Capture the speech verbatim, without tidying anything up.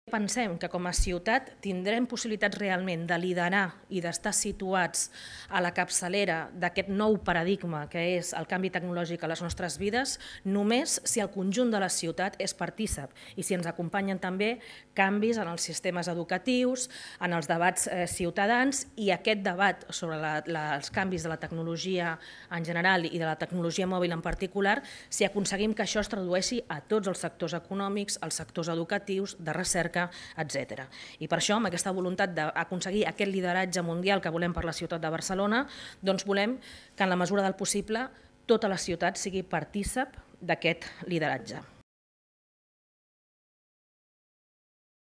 Pensem que com a ciutat tindrem possibilitats realment de liderar i d'estar situats a la capçalera d'aquest nou paradigma que és el canvi tecnològic a les nostres vides només si el conjunt de la ciutat és partícip i si ens acompanyen també canvis en els sistemes educatius, en els debats eh, ciutadans i aquest debat sobre la, la, els canvis de la tecnologia en general i de la tecnologia mòbil en particular, si aconseguim que això es tradueixi a tots els sectors econòmics, als sectors educatius, de recerca, etcètera. I per això, amb aquesta voluntat d'aconseguir aquest lideratge mundial que volem per la ciutat de Barcelona, doncs volem que en la mesura del possible tota la ciutat sigui partícip d'aquest lideratge.